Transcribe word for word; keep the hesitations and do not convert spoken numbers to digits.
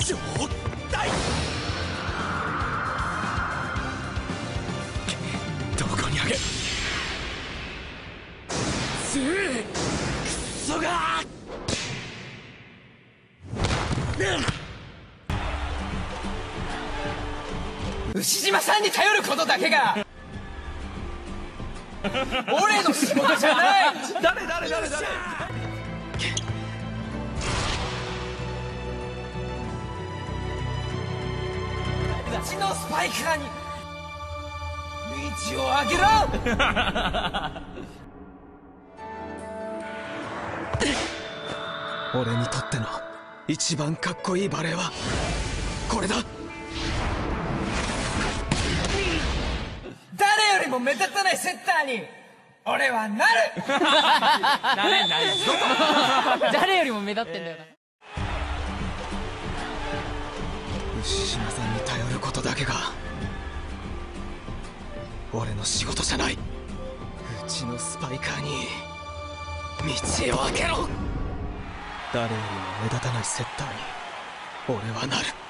上代。どこにあげつーくそが牛島さんに頼ることだけが俺の仕事じゃない。 誰誰誰誰。 うちのスパイカーに道をあげろ。 俺にとっての一番かっこいいバレエはこれだ。 誰よりも目立たないセッターに俺はなる。 なれないぞ。誰よりも目立ってんだよな。 牛島さんに頼ることだけが俺の仕事じゃない。うちのスパイカーに道を開けろ。誰よりも目立たないセッターに俺はなる。